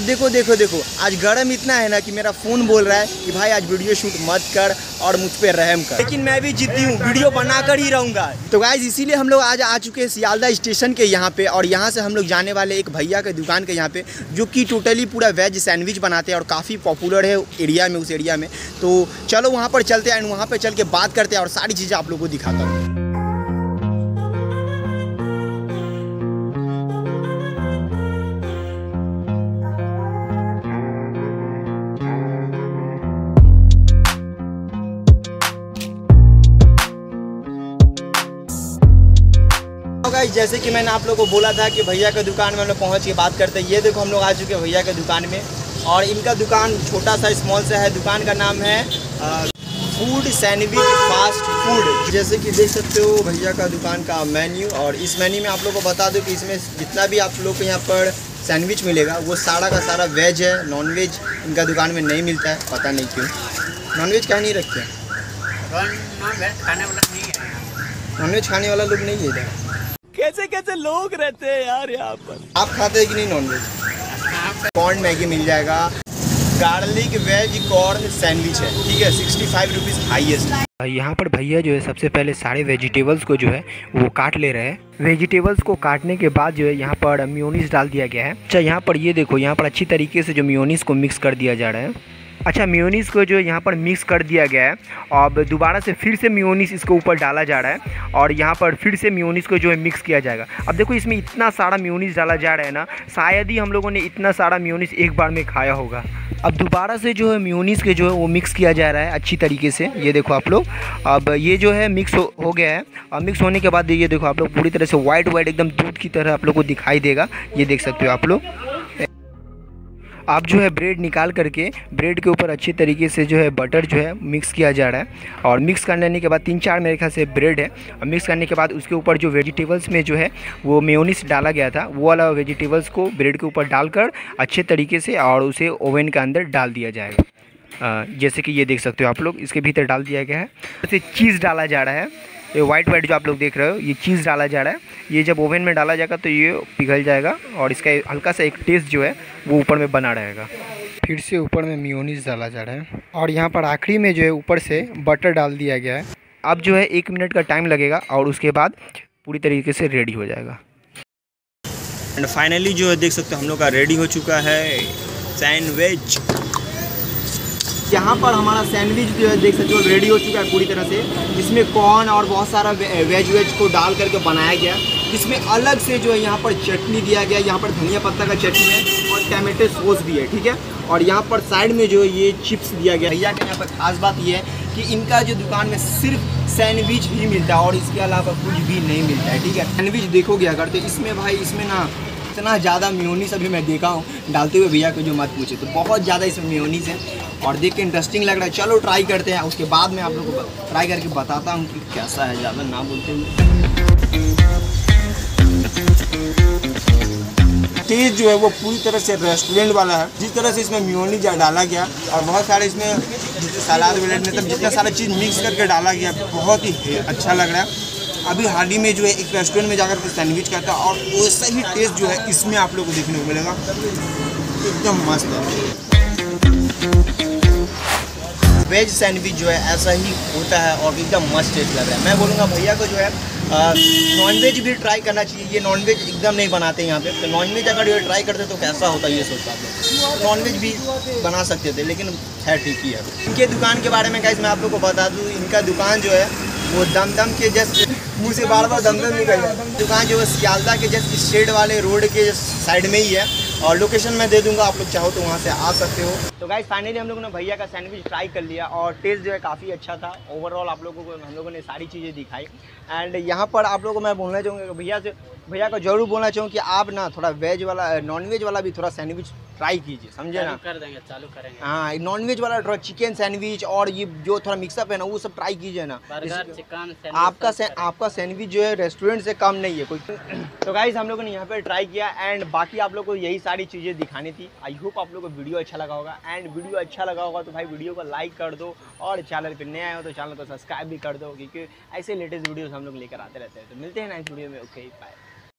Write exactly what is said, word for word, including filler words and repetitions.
अब देखो देखो देखो आज गर्म इतना है ना कि मेरा फ़ोन बोल रहा है कि भाई आज वीडियो शूट मत कर और मुझ पे रहम कर, लेकिन मैं भी जिद्दी हूँ, वीडियो बना कर ही रहूँगा। तो गाइज इसीलिए हम लोग आज आ चुके हैं सियालदा स्टेशन के यहाँ पे, और यहाँ से हम लोग जाने वाले एक भैया के दुकान के यहाँ पे, जो कि टोटली पूरा वेज सैंडविच बनाते हैं और काफ़ी पॉपुलर है एरिया में, उस एरिया में। तो चलो वहाँ पर चलते हैं एंड वहाँ पर चल के बात करते हैं और सारी चीज़ें आप लोगों को दिखाता हूँ। गाइस जैसे कि मैंने आप लोगों को बोला था कि भैया के दुकान में हम लोग पहुँच के बात करते हैं। ये देखो हम लोग आ चुके हैं भैया के दुकान में, और इनका दुकान छोटा सा स्मॉल सा है। दुकान का नाम है फूड सैंडविच फास्ट फूड। जैसे कि देख सकते हो भैया का दुकान का मेन्यू, और इस मेन्यू में आप लोगों को बता दूं कि इसमें जितना भी आप लोग को यहाँ पर सैंडविच मिलेगा वो सारा का सारा वेज है। नॉनवेज इनका दुकान में नहीं मिलता है, पता नहीं क्यों। नॉनवेज क्या नहीं रखते हैं, नॉनवेज खाने वाला लोग नहीं है इधर। कैसे कैसे लोग रहते हैं यार यहाँ पर। आप खाते हैं कि नहीं नॉनवेज? कॉर्न मैगी मिल जाएगा, गार्लिक वेज कॉर्न सैंडविच है, ठीक है, सिक्सटी फाइव रुपीज़ हाईएस्ट। यहाँ पर भैया जो है सबसे पहले सारे वेजिटेबल्स को जो है वो काट ले रहे हैं। वेजिटेबल्स को काटने के बाद जो है यहाँ पर मेयोनीज डाल दिया गया है। अच्छा यहाँ पर ये देखो, यहाँ पर अच्छी तरीके से जो मेयोनीज को मिक्स कर दिया जा रहा है। अच्छा मेयोनीज को जो यहाँ पर मिक्स कर दिया गया है, अब दोबारा से फिर से मेयोनीज इसके ऊपर डाला जा रहा है, और यहाँ पर फिर से मेयोनीज को जो है मिक्स किया जाएगा। अब देखो इसमें इतना सारा मेयोनीज डाला जा रहा है ना, शायद ही हम लोगों ने इतना सारा मेयोनीज एक बार में खाया होगा। अब दोबारा से जो है मेयोनीज के जो है वो मिक्स किया जा रहा है अच्छी तरीके से। ये देखो आप लोग, अब ये जो है मिक्स हो, हो गया है, और मिक्स होने के बाद ये देखो आप लोग पूरी तरह से वाइट वाइट एकदम दूध की तरह आप लोग को दिखाई देगा। ये देख सकते हो आप लोग। आप जो है ब्रेड निकाल करके ब्रेड के ऊपर अच्छी तरीके से जो है बटर जो है मिक्स किया जा रहा है, और मिक्स करने के बाद तीन चार मेरे ख्याल से ब्रेड है, और मिक्स करने के बाद उसके ऊपर जो वेजिटेबल्स में जो है वो मेयोनीज डाला गया था, वो वाला वेजिटेबल्स को ब्रेड के ऊपर डालकर अच्छे तरीके से और उसे ओवन के अंदर डाल दिया जाएगा। जैसे कि ये देख सकते हो आप लोग, इसके भीतर डाल दिया गया है। जैसे चीज़ डाला जा रहा है, ये वाइट वाइट जो आप लोग देख रहे हो ये चीज़ डाला जा रहा है। ये जब ओवन में डाला जाएगा तो ये पिघल जाएगा, और इसका हल्का सा एक टेस्ट जो है वो ऊपर में बना रहेगा। फिर से ऊपर में मेयोनीज डाला जा रहा है, और यहाँ पर आखिरी में जो है ऊपर से बटर डाल दिया गया है। अब जो है एक मिनट का टाइम लगेगा, और उसके बाद पूरी तरीके से रेडी हो जाएगा। एंड फाइनली जो है देख सकते हो हम लोग का रेडी हो चुका है सैंडविच। यहाँ पर हमारा सैंडविच जो है देख सकते हो रेडी हो चुका है पूरी तरह से। इसमें कॉर्न और बहुत सारा वेज वेज को डाल करके बनाया गया। इसमें अलग से जो है यहाँ पर चटनी दिया गया, यहाँ पर धनिया पत्ता का चटनी है और टमाटो सॉस भी है, ठीक है। और यहाँ पर साइड में जो है ये चिप्स दिया गया। भैया के यहाँ पर खास बात ये है कि इनका जो दुकान में सिर्फ सैंडविच ही मिलता है और इसके अलावा कुछ भी नहीं मिलता है, ठीक है। सैंडविच देखोगे अगर तो इसमें भाई इसमें ना इतना ज़्यादा मेयोनीज अभी मैं देखा हूँ डालते हुए भैया को, जो मत पूछे, तो बहुत ज़्यादा इसमें मेयोनीज है और देख के इंटरेस्टिंग लग रहा है। चलो ट्राई करते हैं, उसके बाद मैं आप लोगों को ट्राई करके बताता हूँ कि कैसा है। ज़्यादा ना बोलते हुए टेस्ट जो है वो पूरी तरह से रेस्टोरेंट वाला है। जिस तरह से इसमें मेयोनीज डाला गया और बहुत सारे इसमें सलाद वलाद मतलब जितना सारा चीज़ मिक्स करके डाला गया, बहुत ही अच्छा लग रहा है। अभी हाल ही में जो है एक रेस्टोरेंट में जाकर के सैंडविच खाता और वैसा ही टेस्ट जो है इसमें आप लोगों को देखने को मिलेगा। एकदम मस्त है। वेज सैंडविच जो है ऐसा ही होता है और एकदम मस्त टेस्ट लग रहा है। मैं बोलूँगा भैया को जो है नॉनवेज भी ट्राई करना चाहिए। ये नॉनवेज एकदम नहीं बनाते यहाँ पे, तो नॉनवेज अगर ये ट्राई करते तो कैसा होता ये सोचता था। नॉनवेज भी बना सकते थे, लेकिन खैर ठीक ही है। इनके दुकान के बारे में गाइस मैं आप लोग को बता दूँ, इनका दुकान जो है वो दमदम के जस्ट मुँह से बार बार दमदम निकल रहा है। दुकान जो है सियालदा के जस्ट स्ट्रेट वाले रोड के साइड में ही है, और लोकेशन मैं दे दूंगा, आप लोग चाहो तो वहाँ से आ सकते हो। तो गाइस फाइनली हम लोगों ने भैया का सैंडविच ट्राई कर लिया और टेस्ट जो है काफ़ी अच्छा था। ओवरऑल आप लोगों को हम लोगों ने सारी चीज़ें दिखाई। एंड यहाँ पर आप लोगों को मैं बोलना चाहूँगा भैया से भैया को जरूर बोलना चाहूँ कि आप ना थोड़ा वेज वाला नॉन वेज वाला भी थोड़ा सैंडविच ट्राई कीजिए, समझे ना। कर देंगे, चालू करेंगे। हाँ, नॉन वेज वाला थोड़ा चिकन सैंडविच और ये जो थोड़ा मिक्सअप है ना वो सब ट्राई कीजिए ना। बर्गर, चिकन, आपका आपका सैंडविच जो है रेस्टोरेंट से कम नहीं है कोई। तो गाइस हम लोगों ने यहाँ पे ट्राई किया एंड बाकी आप लोग को यही सारी चीज़ें दिखानी थी। आई होप आप लोग को वीडियो अच्छा लगा होगा, एंड वीडियो अच्छा लगा होगा तो भाई वीडियो को लाइक कर दो, और चैनल पे नए आए हो तो चैनल को सब्सक्राइब भी कर दो, क्योंकि ऐसे लेटेस्ट वीडियोस हम लोग लेकर आते रहते हैं। तो मिलते हैं नेक्स्ट वीडियो में। Okay bye.